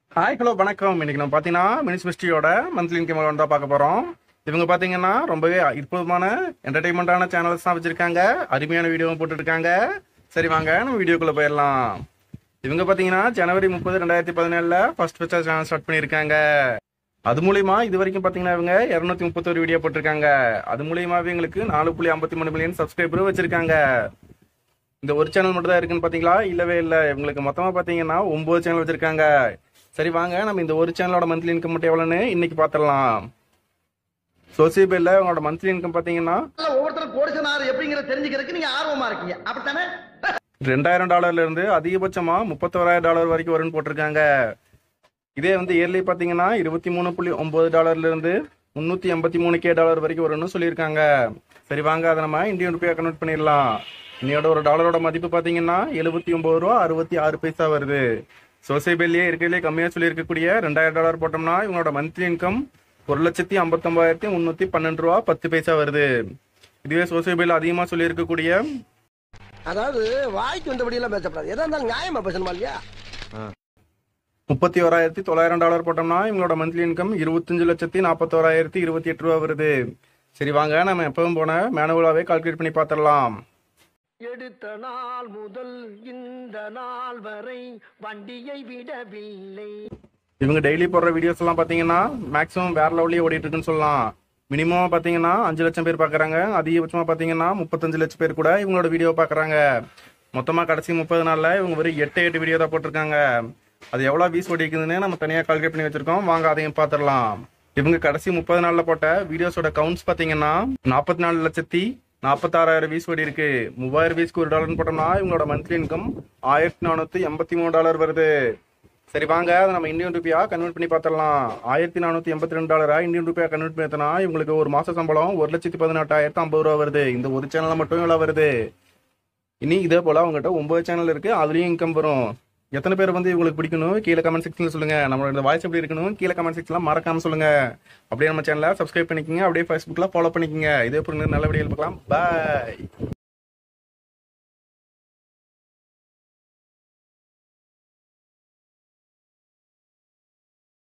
Hi hello வணக்கம். இன்னைக்கு நம்ம பார்த்தீங்கன்னா மினிஸ் மிஸ்ட்ரியோட மந்த்லி இன்கம் தான் பார்க்க போகிறோம். இவங்க பார்த்தீங்கன்னா ரொம்பவே அற்புதமான என்டர்டைன்மெண்ட்டான சேனல்ஸ் தான் வச்சுருக்காங்க. அருமையான வீடியோவும் போட்டுருக்காங்க. சரி வாங்க நம்ம வீடியோக்குள்ளே போயிடலாம். இவங்க பார்த்தீங்கன்னா ஜனவரி 30, 2017 ஃபர்ஸ்ட் சேனல் ஸ்டார்ட் பண்ணியிருக்காங்க. அது மூலியமா இது வரைக்கும் பார்த்தீங்கன்னா இவங்க 231 வீடியோ போட்டிருக்காங்க. அது மூலியமாவே எங்களுக்கு 4.53 மில்லியன் சப்ஸ்கிரைபரும் வச்சிருக்காங்க. இந்த ஒரு சேனல் மட்டும் தான் இருக்குன்னு பார்த்தீங்களா? இல்லவே இல்லை. இவங்களுக்கு மொத்தமாக பார்த்தீங்கன்னா 9 சேனல் வச்சிருக்காங்க. சரி வாங்க நம்ம இந்த ஒரு சேனலோட மந்த்லி இன்கம் மட்டும் எவ்வளோன்னு இன்னைக்கு பார்த்துடலாம். சோசியபில்ல உங்களோட மந்த்லி இன்கம் பார்த்தீங்கன்னா ஒவ்வொருத்தரும் கோடிசனார் எப்படிங்கிற தெரிஞ்சுக்கிறதுக்கு நீங்க ஆர்வமா இருக்கீங்க அப்படித்தானே? $2000 இருந்து அதிகபட்சமா $31,000 வரைக்கும் வரும்னு போட்டிருக்காங்க. இதே வந்து இயர்லி பார்த்தீங்கன்னா $23.9 இருந்து $383K வரைக்கும் வரும்னு சொல்லியிருக்காங்க. சரி வாங்க அதை நம்ம இந்தியன் ருபியா கன்வெர்ட் பண்ணிடலாம். இன்னையோட ஒரு டாலரோட மதிப்பு பார்த்தீங்கன்னா $79.66 வருது. சோசியபில்லையே இருக்கிறதுலே கம்மியாக சொல்லியிருக்கக்கூடிய $2000 போட்டோம்னா இவங்களோட மந்த்லி இன்கம் $1,59,312.10 வருது. இதுவே சோசியபில் அதிகமாக சொல்லியிருக்கக்கூடிய அதாவது வாய்க்கு வந்தபடி எல்லாம் பேசப்படாது. எதா இருந்தாலும் நியாயமா பேசணுமா இல்லையா? $31,900 போட்டோம்னா இவங்களோட மந்த்லி இன்கம் $25,41,028 வருது. சரி வாங்க நம்ம எப்பவும் போன மேனுவலாவே கால்குலேட் பண்ணி பார்த்துடலாம். எடுத்த நாள் முதல் இந்த நாள் வரை வண்டியை விடவில்லை. இவங்க டெய்லி போடுற வீடியோஸ் எல்லாம் பார்த்தீங்கன்னா மேக்ஸிமம் வேற லெவல்லே ஓடிட்டு இருக்குன்னு சொல்லலாம். மினிமம் பார்த்தீங்கன்னா 5 லட்சம் பேர் பார்க்குறாங்க. அதிகபட்சமாக பார்த்தீங்கன்னா 35 லட்சம் பேர் கூட இவங்களோட வீடியோ பார்க்குறாங்க. மொத்தமாக கடைசி 30 நாளில் இவங்க ஒரு 8 வீடியோ தான் போட்டிருக்காங்க. அது எவ்வளோ வீஸ் ஓடிக்குதுன்னு நம்ம தனியாக கால்குலேட் பண்ணி வச்சிருக்கோம். வாங்க அதையும் பார்த்துடலாம். இவங்க கடைசி 30 நாளில் போட்ட வீடியோஸோட கவுண்ட்ஸ் பார்த்தீங்கன்னா 44,46,000 வீஸ் ஓடி இருக்கு. 3000 வீஸ்க்கு $1 போட்டோம்னா இவங்களோட மந்த்லி இன்கம் $1,483 வருது. சரி வாங்க அதை நம்ம இந்தியன் ருபியா கன்வெர்ட் பண்ணி பார்த்துடலாம். $1,482 இந்தியன் ருபியா கன்வெர்ட் பண்ணினா இவங்களுக்கு ஒரு மாச சம்பளம் $1,18,050 வருது. இந்த ஒரு சேனல்ல மட்டும் எவ்வளவு வருது. இனி இதே போல அவங்ககிட்ட 9 சேனல் இருக்கு, அதுலயும் இன்கம் வரும். எத்தனை பேர் வந்து இவங்களுக்கு பிடிக்கணும் கீழே கமெண்ட் செக்ஷன்ல சொல்லுங்க. நம்மளோட வாய்ஸ் எப்படி இருக்கணும் கீழே கமெண்ட் செக்ஷன்ல மறக்காம சொல்லுங்க. அப்படியே நம்ம சேனலை சப்ஸ்கிரைப் பண்ணிக்கோங்க. அப்படியே ஃபேஸ்புக்ல ஃபாலோ பண்ணிக்கோங்க. இதே போல நல்ல வீடியோ பார்க்கலாம். பாய்.